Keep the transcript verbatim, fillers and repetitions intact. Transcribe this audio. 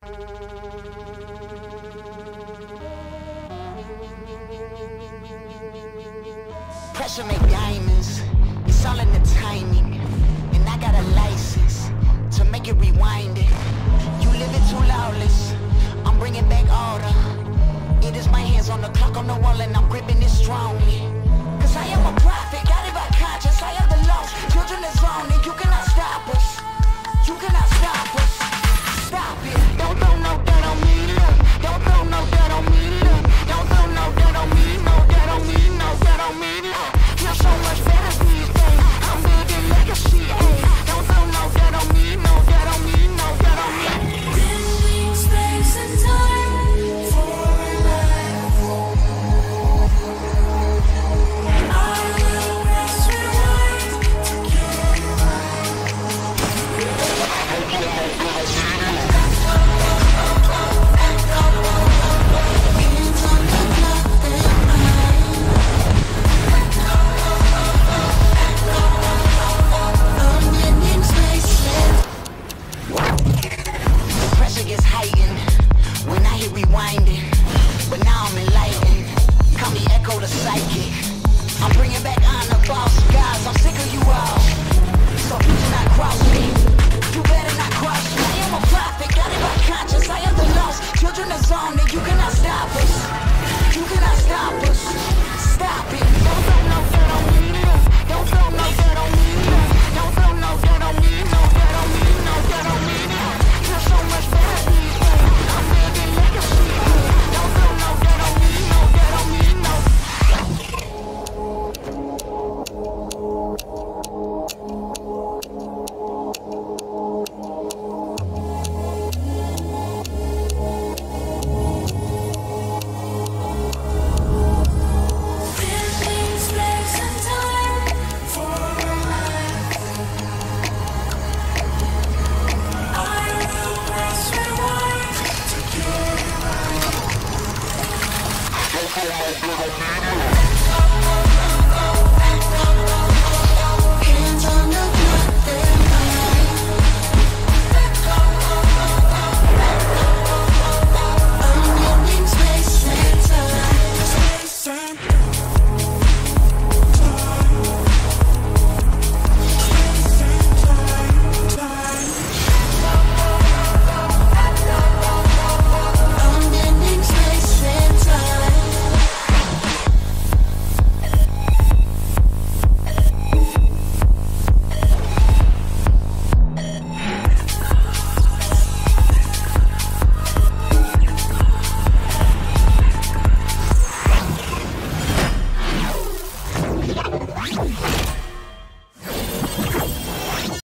Pressure make diamonds, it's all in the timing. And I got a license to make it rewind it. You live it too lawless, I'm bringing back order. It is my hands on the clock on the wall and I'm gripping it strongly. Cause I am a prophet, guided by conscience, I am the lost. Children is on and you cannot stop us. You cannot stop us. Stop it. Don't throw no dirt on me, look. Don't throw no dirt on me, look. Don't throw no dirt on me, no dirt on me, no dirt on me, look. Feel so much better these days. I'm building legacy, ayy. Don't throw no dirt on me, no dirt on me, no dirt on me. Bending space and time for life. I will press rewind to get it right. Hands on the clock, then I'm bending spaces. The pressure gets heightened when I hit rewinding. But now I'm enlightened. Call me Echo the Psychic. I'm bringing back honor, boss guys. I'm sick of you all. So you do not cross me. You better not cross me. I am a prophet, guided by conscience. I am the lost. Children is on and you cannot stop us. You cannot stop us. Stop it. Don't throw no dirt on me, look. Don't throw no dirt on me, look. Don't throw no dirt on me, no dirt on me, no dirt on me, look. Feel so much better these days. I'm building legacy. Don't throw no dirt on me, no dirt on me, no. Bending space and time for life. I will press rewind to get it right. Hands on the clock, then I'm bending space and time. Space and I'm bending space and time. Right.